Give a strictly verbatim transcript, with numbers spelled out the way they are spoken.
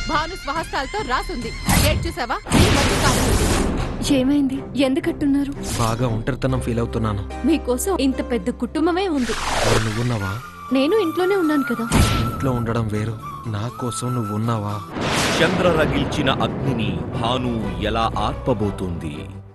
భాను స్వహస్తాలతో రాసుంది. డేట్ చూసావా? ఏమైంది? ఎందుకట్టున్నారు? బాగా ఒంటరితనం ఫీల్ అవుతున్నాను. మీకోసం ఇంత పెద్ద కుటుంబమే ఉంది. నువ్వున్నావా? నేను ఇంట్లోనే ఉన్నాను కదా. ఇంట్లో ఉండడం వేరు, నా కోసం నువ్వున్నావా? చంద్ర రగిల్చిన అగ్నిని భాను ఎలా ఆర్పబోతోంది?